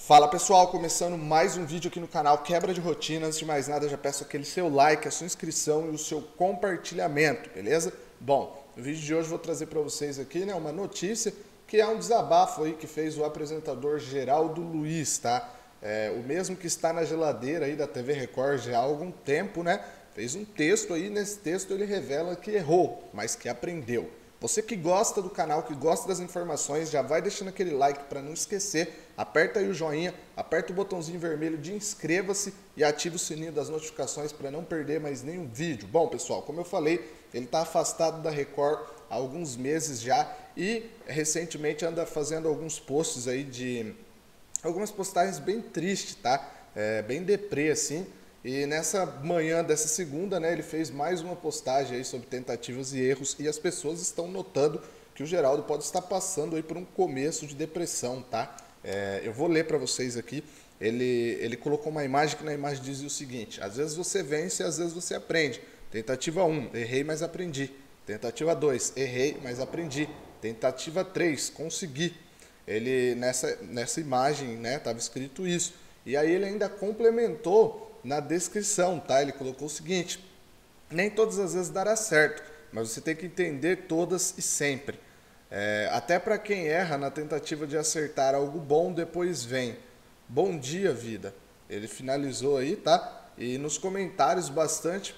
Fala pessoal, começando mais um vídeo aqui no canal Quebra de Rotina. Antes de mais nada, já peço aquele seu like, a sua inscrição e o seu compartilhamento, beleza? Bom, no vídeo de hoje eu vou trazer para vocês aqui, uma notícia que é um desabafo aí que fez o apresentador Geraldo Luiz, tá? O mesmo que está na geladeira aí da TV Record já há algum tempo, né? Fez um texto aí, nesse texto ele revela que errou, mas que aprendeu. Você que gosta do canal, que gosta das informações, já vai deixando aquele like para não esquecer, aperta aí o joinha, aperta o botãozinho vermelho de inscreva-se e ativa o sininho das notificações para não perder mais nenhum vídeo. Bom pessoal, como eu falei, ele está afastado da Record há alguns meses já e recentemente anda fazendo alguns posts aí de algumas postagens bem tristes, tá? Bem deprê assim. E nessa manhã dessa segunda, ele fez mais uma postagem aí sobre tentativas e erros e as pessoas estão notando que o Geraldo pode estar passando aí por um começo de depressão, tá? Eu vou ler para vocês aqui. Ele colocou uma imagem que na imagem dizia o seguinte: às vezes você vence, às vezes você aprende. Tentativa 1, errei, mas aprendi. Tentativa 2, errei, mas aprendi. Tentativa 3, consegui. Ele nessa imagem, estava escrito isso. E aí ele ainda complementou na descrição, tá? Ele colocou o seguinte: nem todas as vezes dará certo, mas você tem que entender todas e sempre. Até para quem erra na tentativa de acertar algo bom, depois vem bom dia, vida. Ele finalizou aí, tá? E nos comentários bastante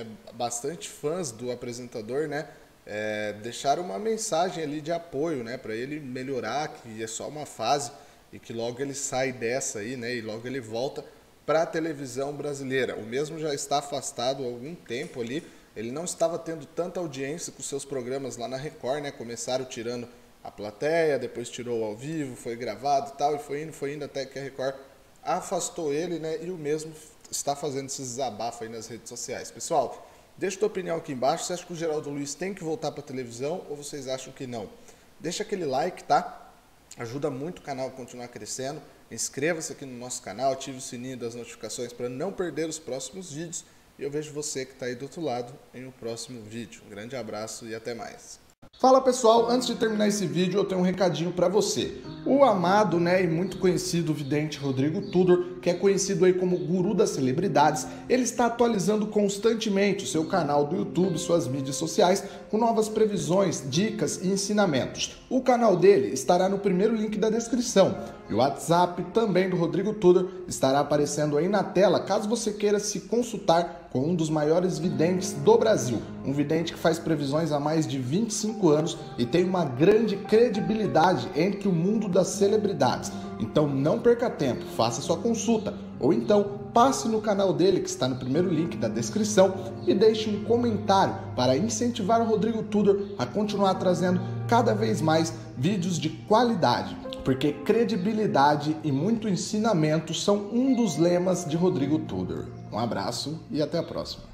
fãs do apresentador, deixaram uma mensagem ali de apoio, para ele melhorar, que é só uma fase e que logo ele sai dessa aí, e logo ele volta para a televisão brasileira. O mesmo já está afastado há algum tempo ali, ele não estava tendo tanta audiência com seus programas lá na Record, Começaram tirando a plateia, depois tirou ao vivo, foi gravado e tal, e foi indo até que a Record afastou ele, e o mesmo está fazendo esses desabafos aí nas redes sociais. Pessoal, deixa a tua opinião aqui embaixo, você acha que o Geraldo Luiz tem que voltar para a televisão ou vocês acham que não? Deixa aquele like, tá? Ajuda muito o canal a continuar crescendo. Inscreva-se aqui no nosso canal, ative o sininho das notificações para não perder os próximos vídeos. E eu vejo você que está aí do outro lado em um próximo vídeo. Um grande abraço e até mais. Fala pessoal, antes de terminar esse vídeo eu tenho um recadinho para você. O amado e muito conhecido vidente Rodrigo Tudor, que é conhecido aí como guru das celebridades, ele está atualizando constantemente o seu canal do YouTube e suas mídias sociais com novas previsões, dicas e ensinamentos. O canal dele estará no primeiro link da descrição e o WhatsApp também do Rodrigo Tudor estará aparecendo aí na tela caso você queira se consultar com um dos maiores videntes do Brasil, um vidente que faz previsões há mais de 25 anos e tem uma grande credibilidade entre o mundo das celebridades. Então não perca tempo, faça sua consulta ou então passe no canal dele que está no primeiro link da descrição e deixe um comentário para incentivar o Rodrigo Tudor a continuar trazendo cada vez mais vídeos de qualidade, porque credibilidade e muito ensinamento são um dos lemas de Rodrigo Tudor. Um abraço e até a próxima.